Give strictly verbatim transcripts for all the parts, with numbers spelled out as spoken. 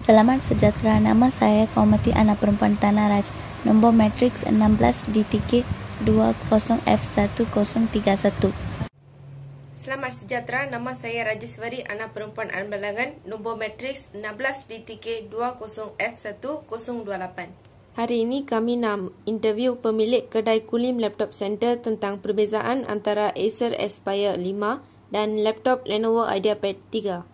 Selamat sejahtera, nama saya Komiti Anak Perempuan Tanah Raj, nombor matriks enam belas D T K dua kosong F satu kosong tiga satu. Selamat sejahtera, nama saya Rajaswari, anak perempuan Ambalangan, nombor matriks enam belas D T K dua kosong F satu kosong dua lapan. Hari ini kami nak interview pemilik kedai Kulim Laptop Center tentang perbezaan antara Acer Aspire lima dan laptop Lenovo IdeaPad tiga.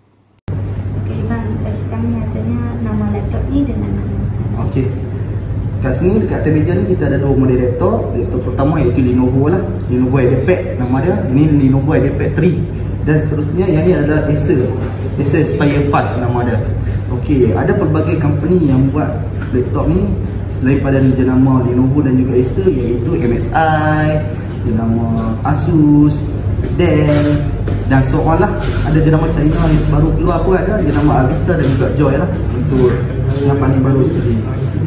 Okey bang, kat kami nyatanya nama laptop ni dengan nama. Okey. Kat sini dekat atas meja ni kita ada dua model laptop. Laptop pertama iaitu Lenovo lah, Lenovo IdeaPad nama dia. Ini Lenovo IdeaPad tiga. Dan seterusnya yang ni adalah Acer, Acer Aspire lima nama dia. Okey, ada pelbagai company yang buat laptop ni selain pada jenama Lenovo dan juga Acer, iaitu M S I, jenama Asus, Dell dan so on lah. Ada jenama China yang baru keluar pun ada, jenama Avita dan juga Joy lah untuk yang paling baru sekali.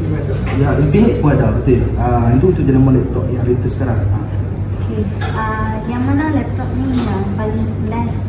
Ya, Infinix pun ada, betul. Ah, itu untuk jenama laptop yang latest sekarang. Ah. Okey, uh, yang mana laptop ni yang paling best?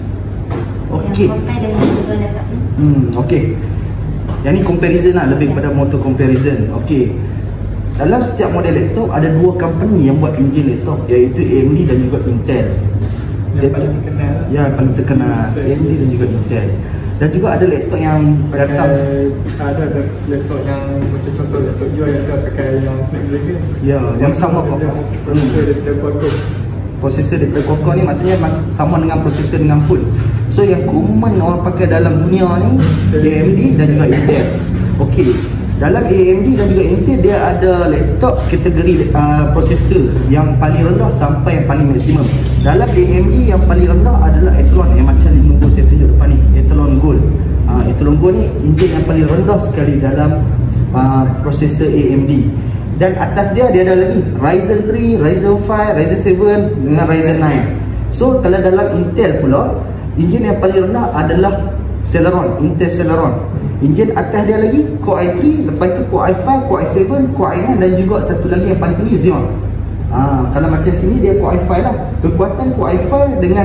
Okey. Yang compare dengan dua laptop ni? Hmm, okey. Yang ni comparison lah, lebih kepada motor comparison. Okey. Dalam setiap model laptop ada dua company yang buat enjin laptop, iaitu A M D dan juga Intel. Yang paling terkenal. Ya, paling terkenal A M D dan juga Intel. Dan juga ada laptop yang datang, ada ada laptop yang macam contoh laptop Joy yang ada pakai yang Snapdragon. ya, yang sama kok. Prosesor daripada Qualcomm. Prosesor daripada Qualcomm ni maksudnya sama dengan prosesor dengan full. So yang common orang pakai dalam dunia ni A M D dan juga Intel. Okey. Dalam A M D dan juga Intel dia ada laptop kategori uh, prosesor yang paling rendah sampai yang paling maksimum. Dalam A M D yang paling rendah adalah Athlon yang macam Lenovo saya tunjuk depan ni, Athlon Gold. Uh, Athlon Gold ni enjin yang paling rendah sekali dalam uh, prosesor A M D. Dan atas dia dia ada lagi Ryzen tiga, Ryzen lima, Ryzen tujuh dengan Ryzen sembilan. So kalau dalam Intel pula, enjin yang paling rendah adalah Celeron, Intel Celeron. Enjin atas dia lagi Core i tiga, lepas itu Core i lima, Core i tujuh, Core i enam dan juga satu lagi yang paling tinggi Xeon. Ha, kalau macam sini dia Core i lima lah. Kekuatan Core i lima dengan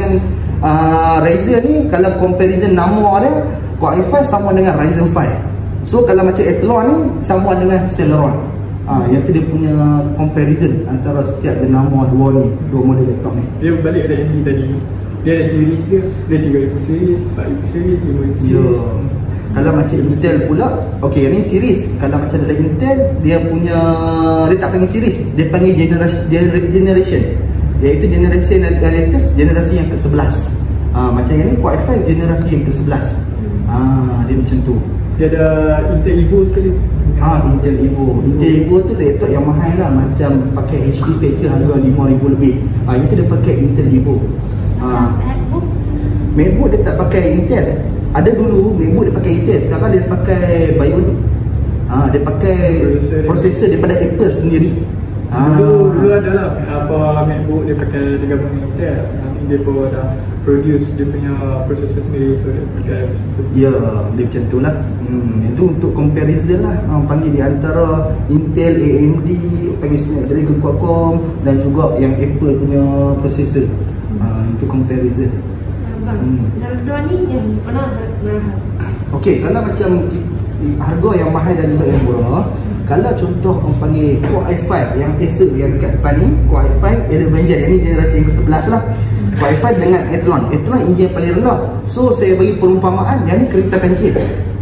uh, Ryzen ni, kalau comparison nama dia, Core i lima sama dengan Ryzen lima. So kalau macam Athlon ni sama dengan Celeron. Ha, yang tu dia punya comparison antara setiap jenama dua ni, dua model laptop ni. Dia balik ada M D tadi. Dia ada series dia, dia tiga ribu series, empat ribu series, lima ribu series. Ya. Kalau macam Intel pula, okey, yang ni series. Kalau macam dalam Intel, dia punya, dia tak panggil series, dia panggil generation, generation. Iaitu generation yang latest, generasi yang ke sebelas. Ha, macam yang ni Core i lima generasi yang ke sebelas. Ha, dia macam tu. Dia ada Intel Evo sekali. Ah, Intel Evo. Intel Evo tu laptop yang mahal lah, macam pakai H D feature harga lima ribu lebih. Ah, itu dia pakai Intel Evo. Ah, MacBook? MacBook dia tak pakai Intel. Ada dulu MacBook dia pakai Intel, sekarang dia pakai Bionic. Ah, dia pakai prosesor daripada Apple sendiri. Ah. Dulu, dulu adalah apa MacBook dia pakai dia gabung dengan Intel. Sekarang ni dia pun dah produce dia punya prosesor sendiri, so dia pakai prosesor sendiri. Ya, dia macam tu lah. Hmm, itu untuk comparison lah. Ha, panggil di antara Intel, A M D, panggil Snapdragon Qualcomm dan juga yang Apple punya prosesor. Ha, itu comparison. Bang, Hmm. dalam dua ni yang mana mahal? Okey, kalau macam harga yang mahal dan juga yang murah, kalau contoh orang panggil Core i lima yang Acer yang dekat depan ni, Core i lima Advanced, yang ni generasi yang ke sebelas lah. Core i lima dengan Athlon. Athlon enjin yang paling rendah. So saya bagi perumpamaan, yang ni kereta kancil.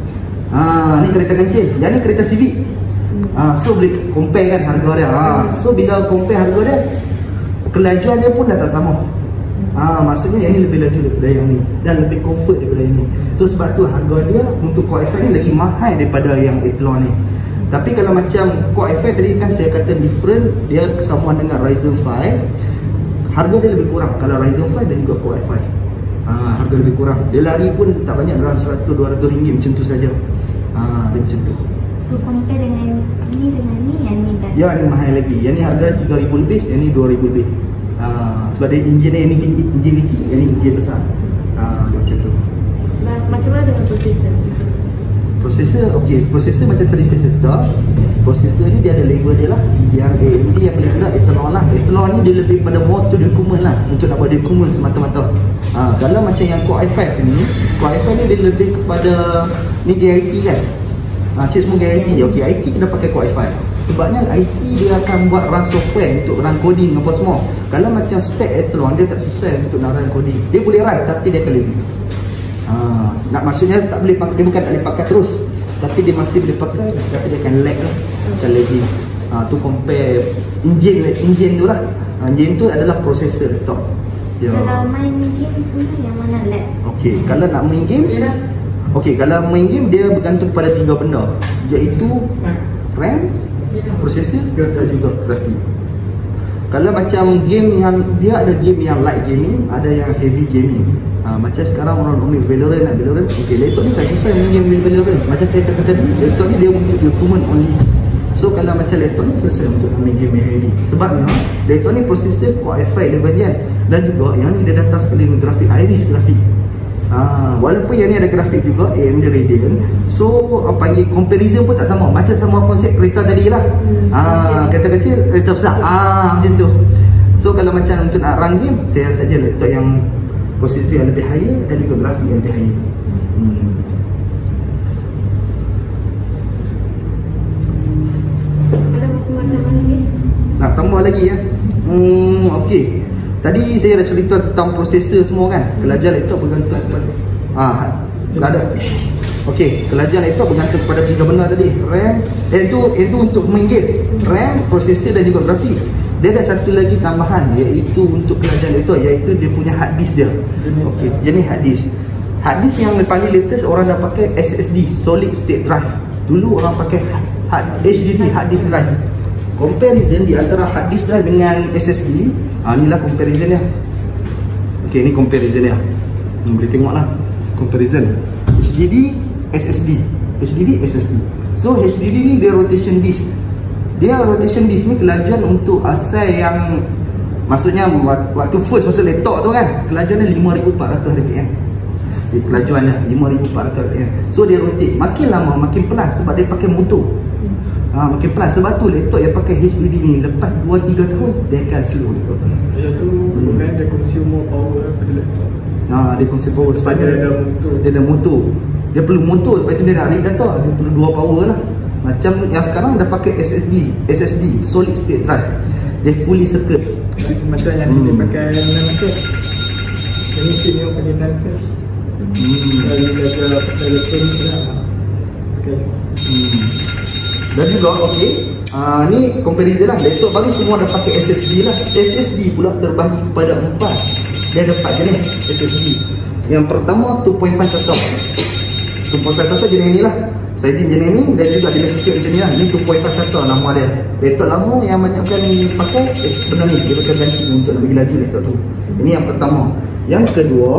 Ha, ni kereta kancil. Yang ni kereta Civic. Ha, so boleh compare kan harga dia. Ha, so bila compare harga dia, kelajuan dia pun dah tak sama. Ha, maksudnya yang ni lebih laju daripada yang ni dan lebih comfort daripada yang ni. So sebab tu harga dia untuk Core i lima ni lagi mahal daripada yang Athlon ni. Tapi kalau macam Core i lima tadi kan saya kata different, dia sama dengan Ryzen lima, harga dia lebih kurang kalau Ryzen lima dan juga Core i lima. Ha, harga lebih kurang. Dia lari pun tak banyak, dalam seratus dua ratus ringgit macam tu saja. Ha, dia macam tu. So compare dengan ni dengan ni, yang ni dah. Ya, ni mahal lagi. Yang ni harga tiga ribu lebih, yang ni dua ribu lebih. Ha, sebab dia enjin ni, ni enjin kecil, yang ni enjin besar. Ha, dia macam tu. Macam mana dengan prosesor? Prosesor, okey, prosesor macam tadi saya cerita, prosesor ni dia ada level dia lah. Yang A M D yang paling rendah Athlon lah. Athlon ni dia lebih pada motor dokumen lah, untuk nak buat dokumen semata-mata. Ha, kalau macam yang Core i lima ni, Core i lima ni dia lebih kepada, ni D I T kan. Ah, cik semua I T. Okey, I T kena pakai Core i five. Sebabnya I T dia akan buat run software untuk run coding apa semua. Kalau macam spek Athlon dia tak sesuai untuk nak run coding. Dia boleh run tapi dia akan lagi. Ah, nak maksudnya tak boleh pakai, dia bukan tak boleh pakai terus. Tapi dia masih boleh pakai tapi dia akan lag lah. Akan lagi. Ah, tu compare engine engine tu lah. Engine tu adalah processor laptop. Ya. Kalau main game semua yang mana lag? Okey, kalau nak main game, okey, kalau main game dia bergantung pada tiga benda, iaitu RAM, processor dan juga grafik. Kalau macam game yang dia ada game yang light gaming, ada yang heavy gaming. Ha, macam sekarang orang main Valorant lah, Valorant. Okey, laptop ni tak sesuai main game Valorant. Macam saya kata tadi, laptop ni dia untuk document only. So kalau macam laptop ni sesuai untuk main game yang heavy. Sebabnya laptop ni processor Core i five eleven gen dan juga yang ni dia datang sekali dengan grafik Iris grafik. Ah, walaupun yang ni ada grafik juga A M D Radeon, so apa panggil comparison pun tak sama. Macam sama konsep kereta tadi lah. Hmm, ah, kereta kecil, kereta besar. Ah, macam tu. So kalau macam untuk nak run game, saya rasa dia laptop yang prosesor yang lebih higher dan juga grafik yang lebih higher. Hmm. Ada macam-macam lagi? Nak tambah lagi ya. Hmm, okey. Tadi saya dah cerita tentang prosesor semua kan. Kelajuan laptop bergantung kepada ah, ada. Okey, kelajuan laptop bergantung kepada tiga benda tadi. RAM, eh itu itu untuk main game. RAM, prosesor dan juga grafik. Dia ada satu lagi tambahan iaitu untuk kelajuan laptop, iaitu dia punya hard disk dia. Okey, jenis hard disk. Hard disk yang paling latest orang dah pakai S S D, solid state drive. Dulu orang pakai hard H D D, hard disk drive. Comparison di antara hard disk drive dengan S S D, ah, inilah comparison dia. Okey, ni comparison dia. Hmm, boleh tengok lah comparison H D D, S S D, H D D, S S D. So H D D ni dia rotation disk. Dia rotation disk ni kelajuan untuk asal yang maksudnya waktu first masuk laptop tu kan, kelajuan dia lima ribu empat ratus R P M. Dia kelajuan dia lima ribu empat ratus R P M. So dia rotate makin lama makin pelan sebab dia pakai motor. Ha, makin pelan. Sebab tu laptop yang pakai H D D ni lepas dua tiga tahun dia akan slow laptop tu. Dia tu hmm. kan dia consume more power pada laptop. Ha, dia consume power sebab dia, dia ada motor. Dia ada motor. Dia perlu motor, lepas tu dia nak read data, dia perlu dua power lah. Macam yang sekarang dah pakai S S D, S S D, solid state drive. Dia fully circuit. Macam yang hmm. dia pakai nanoket. Ini chip yang pakai nanoket. Hmm. Kalau dia ada pasal elektronik lah. Okay. Hmm. Dan juga okey, uh, ni comparison lah. Laptop baru semua dah pakai S S D lah. S S D pula terbahagi kepada empat. Dia ada empat jenis S S D. Yang pertama two point five SATA. two point five SATA jenis ni lah. Sizing jenis ni dan juga dia sikit macam ni lah. Ni two point five SATA nama dia. Laptop lama yang banyak kan pakai eh, benda ni dia akan ganti untuk nak bagi laju laptop tu. Ini yang pertama. Yang kedua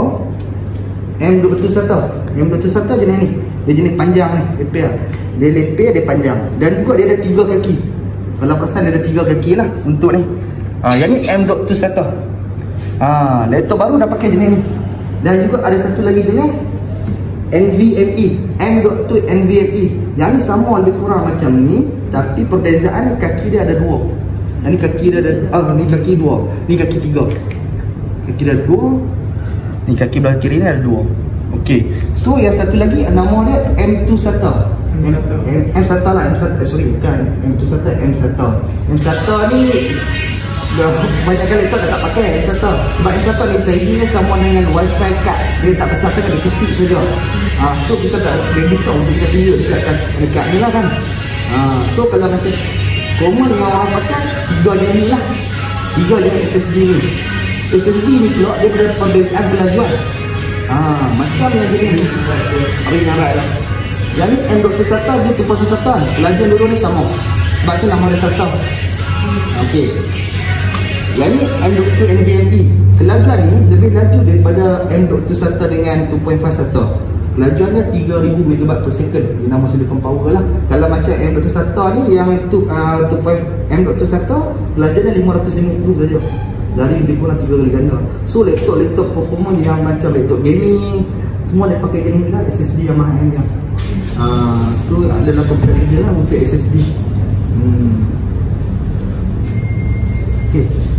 M dua belas SATA. M dua belas SATA jenis ni. Dia jenis panjang ni, leper. Dia leper, dia panjang. Dan juga dia ada tiga kaki. Kalau perasan dia ada tiga kaki lah untuk ni. Ha, yang ni M dua belas SATA. Ha, laptop baru dah pakai jenis ni. Dan juga ada satu lagi jenis N V M e, M dua belas N V M e. Yang ni sama lebih kurang macam ni, tapi perbezaan kaki dia ada dua. Yang ni kaki dia ada, ah ni kaki dua, ni kaki tiga. Kaki dia ada dua. Ni kaki belah kiri ni ada dua. Okey. So yang satu lagi nama dia M dua SATA. M, M, M SATA lah, M SATA, eh, sorry bukan M dua SATA, M SATA. M SATA ni dah banyak kali laptop dah tak pakai M SATA. Sebab M SATA ni sizingnya sama dengan wifi card. Dia tak besar sangat, dia kecil saja. Ha, so kita tak boleh discount untuk kita tunjuk dekat dekat ni lah kan. Ha, so kalau macam common yang orang pakai tiga jenis ni lah. Tiga jenis S S D ni. S S D ni pula dia ada perbezaan kelajuan. Ah, macam yang jenis ni apa yang ngarai lah. Yang ni M dua belas SATA, dia tu pasal SATA. Kelajuan dua-dua ni sama. Sebab tu nama dia SATA. Okey. Yang ni M dua belas N V M e. Kelajuan ni lebih laju daripada M dua belas SATA dengan two point five SATA. Kelajuan dia tiga ribu megabyte per second. Dia nama silicon power lah. Kalau macam M dua belas SATA ni yang tu uh, two point five M dua belas SATA, kelajuan dia lima ratus lima puluh saja. Dari lebih kurang tiga kali ganda. So laptop-laptop performance yang macam laptop gaming semua dia pakai jenis ni lah, S S D yang mahal yang uh, so adalah comparison lah untuk S S D. hmm. Okay.